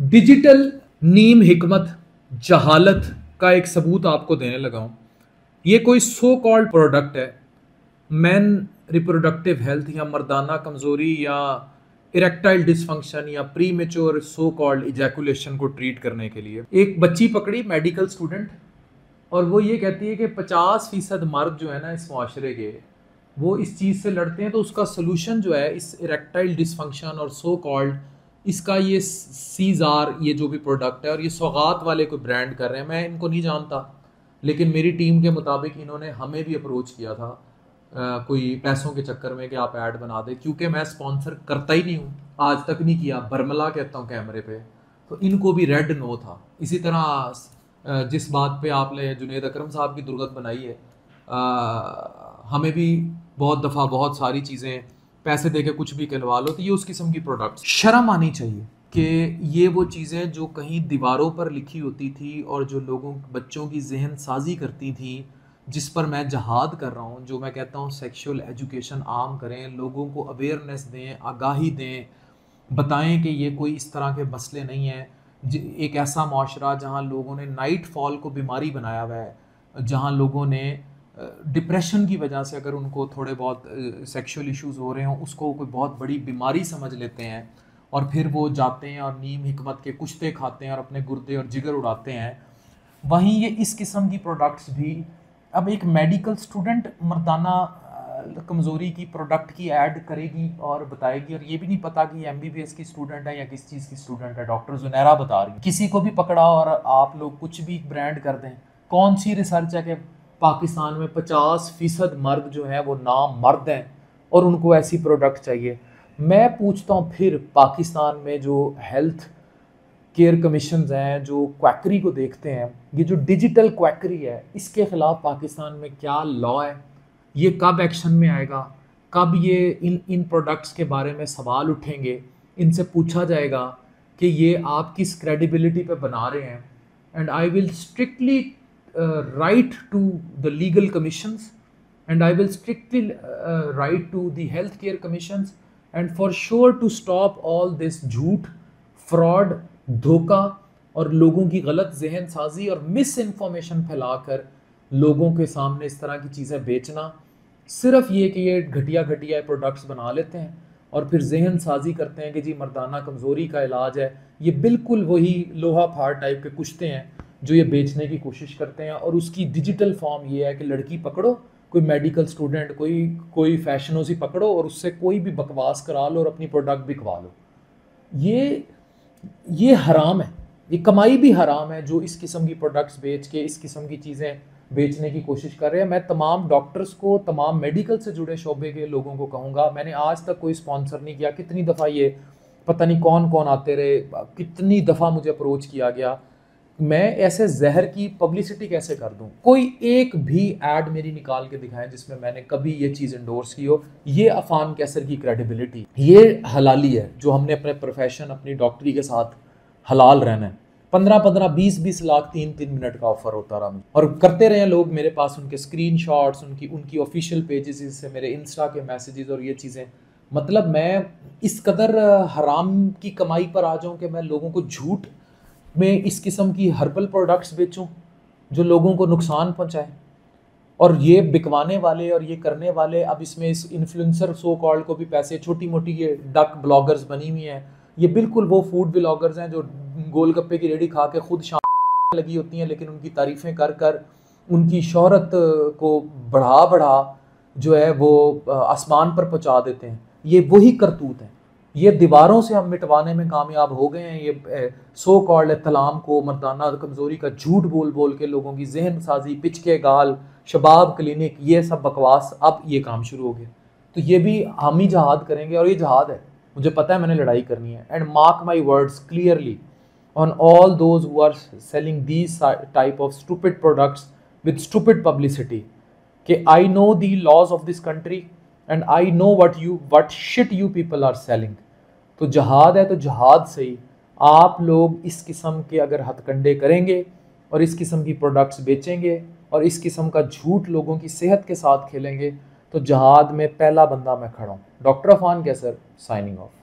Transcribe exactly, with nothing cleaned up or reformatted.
Digital नीम हिकमत जहालत का एक सबूत आपको देने लगा हूं। ये कोई सो कॉल्ड प्रोडक्ट है मैन रिप्रोडक्टिव हेल्थ या मर्दाना कमजोरी या इरेक्टाइल डिसफंक्शन या premature so called ejaculation को ट्रीट करने के लिए। एक बच्ची पकड़ी मेडिकल स्टूडेंट, और वो ये कहती है कि पचास फीसद मर्द जो है ना इस माशरे के, वो इस चीज़ से लड़ते हैं। तो उसका सोल्यूशन जो है इस इरेक्टाइल डिसफंक्शन और सो कॉल्ड इसका ये सीज़ार, ये जो भी प्रोडक्ट है, और ये सौगात वाले कोई ब्रांड कर रहे हैं, मैं इनको नहीं जानता, लेकिन मेरी टीम के मुताबिक इन्होंने हमें भी अप्रोच किया था आ, कोई पैसों के चक्कर में कि आप ऐड बना दें, क्योंकि मैं स्पॉन्सर करता ही नहीं हूँ, आज तक नहीं किया, बरमला कहता हूँ कैमरे पे। तो इनको भी रेड नो था। इसी तरह जिस बात पे आपने जुनेद अकरम साहब की दुर्गत बनाई है, आ, हमें भी बहुत दफ़ा बहुत सारी चीज़ें पैसे दे के कुछ भी कहलवा लो, तो ये उस किस्म की प्रोडक्ट्स। शर्म आनी चाहिए कि ये वो चीज़ें जो कहीं दीवारों पर लिखी होती थी और जो लोगों बच्चों की जहन साजी करती थी, जिस पर मैं जहाद कर रहा हूँ, जो मैं कहता हूँ सेक्सुअल एजुकेशन आम करें, लोगों को अवेयरनेस दें, आगाही दें, बताएं कि ये कोई इस तरह के मसले नहीं हैं। एक ऐसा माशरा जहाँ लोगों ने नाइट फॉल को बीमारी बनाया हुआ है, जहाँ लोगों ने डिप्रेशन की वजह से अगर उनको थोड़े बहुत सेक्सुअल इश्यूज हो रहे हों, उसको कोई बहुत बड़ी बीमारी समझ लेते हैं, और फिर वो जाते हैं और नीम हिकमत के कुश्ते खाते हैं और अपने गुर्दे और जिगर उड़ाते हैं। वहीं ये इस किस्म की प्रोडक्ट्स भी, अब एक मेडिकल स्टूडेंट मर्दाना कमज़ोरी की प्रोडक्ट की ऐड करेगी और बताएगी, और ये भी नहीं पता कि एम बी बी एस की स्टूडेंट है या किस चीज़ की स्टूडेंट है। डॉक्टर जुनैरा बता रही है, किसी को भी पकड़ा और आप लोग कुछ भी ब्रांड कर दें। कौन सी रिसर्च है कि पाकिस्तान में पचास फीसद मर्द जो हैं वो नाम मर्द हैं और उनको ऐसी प्रोडक्ट चाहिए? मैं पूछता हूँ फिर, पाकिस्तान में जो हेल्थ केयर कमीशंस हैं जो क्वैकरी को देखते हैं, ये जो डिजिटल क्वैकरी है, इसके ख़िलाफ़ पाकिस्तान में क्या लॉ है? ये कब एक्शन में आएगा? कब ये इन इन प्रोडक्ट्स के बारे में सवाल उठेंगे? इनसे पूछा जाएगा कि ये आप किस क्रेडिबिलिटी पे बना रहे हैं? And I will strictly Uh, write to the legal commissions, and I will strictly uh, write to the healthcare commissions, and for sure to stop all this झूठ, फ्रॉड, धोखा और लोगों की गलत जहन साजी और मिस इन्फॉर्मेशन फैलाकर लोगों के सामने इस तरह की चीज़ें बेचना। सिर्फ ये कि ये घटिया घटिया प्रोडक्ट्स बना लेते हैं और फिर जहन साजी करते हैं कि जी मर्दाना कमज़ोरी का इलाज है। ये बिल्कुल वही लोहा फाड़ टाइप के कुश्ते हैं जो ये बेचने की कोशिश करते हैं, और उसकी डिजिटल फॉर्म ये है कि लड़की पकड़ो, कोई मेडिकल स्टूडेंट, कोई कोई फैशनों से पकड़ो और उससे कोई भी बकवास करा लो और अपनी प्रोडक्ट बिकवा लो। ये ये हराम है, ये कमाई भी हराम है जो इस किस्म की प्रोडक्ट्स बेच के इस किस्म की चीज़ें बेचने की कोशिश कर रहे हैं। मैं तमाम डॉक्टर्स को, तमाम मेडिकल से जुड़े शोबे के लोगों को कहूँगा, मैंने आज तक कोई स्पॉन्सर नहीं किया। कितनी दफ़ा ये पता नहीं कौन कौन आते रहे, कितनी दफ़ा मुझे अप्रोच किया गया। मैं ऐसे जहर की पब्लिसिटी कैसे कर दूं? कोई एक भी ऐड मेरी निकाल के दिखाएं जिसमें मैंने कभी ये चीज़ एंडोर्स की हो। ये अफान कैसर की क्रेडिबिलिटी, ये हलाली है जो हमने अपने प्रोफेशन, अपनी डॉक्टरी के साथ हलाल रहना है। पंद्रह पंद्रह बीस बीस लाख तीन तीन मिनट का ऑफर होता रहा और करते रहे लोग मेरे पास, उनके स्क्रीन शॉट्स, उनकी उनकी ऑफिशियल पेजेस से, मेरे इंस्टा के मैसेजेस और ये चीज़ें। मतलब मैं इस कदर हराम की कमाई पर आ जाऊँ कि मैं लोगों को झूठ में इस किस्म की हर्बल प्रोडक्ट्स बेचूं जो लोगों को नुकसान पहुंचाए। और ये बिकवाने वाले और ये करने वाले, अब इसमें इस इन्फ्लुएंसर सो कॉल्ड को भी पैसे, छोटी मोटी ये डक ब्लॉगर्स बनी हुई हैं, ये बिल्कुल वो फूड ब्लॉगर्स हैं जो गोलगप्पे की रेडी खा के खुद शाम लगी होती हैं, लेकिन उनकी तारीफ़ें कर कर उनकी शोहरत को बढ़ा बढ़ा जो है वो आसमान पर पहुँचा देते हैं। ये वही करतूत हैं। ये दीवारों से हम मिटवाने में कामयाब हो गए हैं। ये सो कॉल्ड तलाम को, मर्दाना कमज़ोरी का झूठ बोल बोल के लोगों की जहन साजी, पिचके गाल, शबाब क्लिनिक, ये सब बकवास, अब ये काम शुरू हो गया। तो ये भी हम ही जहाद करेंगे, और ये जहाद है, मुझे पता है मैंने लड़ाई करनी है। And mark my words clearly on all those who are selling these type of stupid products with stupid publicity, कि I know the laws of this country and I know what you what shit you people are selling. तो जहाद है तो जहाद से ही आप लोग इस किस्म के अगर हथकंडे करेंगे और इस किस्म की प्रोडक्ट्स बेचेंगे और इस किस्म का झूठ लोगों की सेहत के साथ खेलेंगे, तो जहाद में पहला बंदा मैं खड़ा हूँ। Doctor Afan Kaiser, signing of.